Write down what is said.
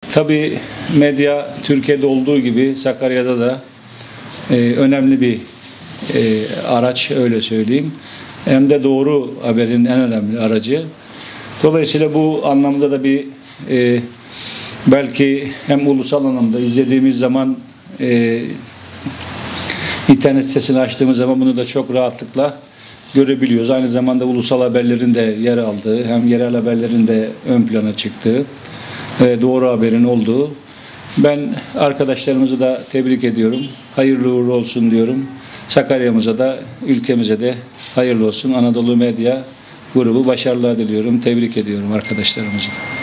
Tabii medya Türkiye'de olduğu gibi Sakarya'da da önemli bir araç, öyle söyleyeyim. Hem de doğru haberin en önemli aracı. Dolayısıyla bu anlamda da bir belki hem ulusal anlamda izlediğimiz zaman internet sitesini açtığımız zaman bunu da çok rahatlıkla görebiliyoruz. Aynı zamanda ulusal haberlerin de yer aldığı, hem yerel haberlerin de ön plana çıktığı, doğru haberin olduğu. Ben arkadaşlarımızı da tebrik ediyorum. Hayırlı uğurlu olsun diyorum. Sakarya'mıza da, ülkemize de hayırlı olsun. Anadolu Medya Grubu başarılar diliyorum. Tebrik ediyorum arkadaşlarımızı da.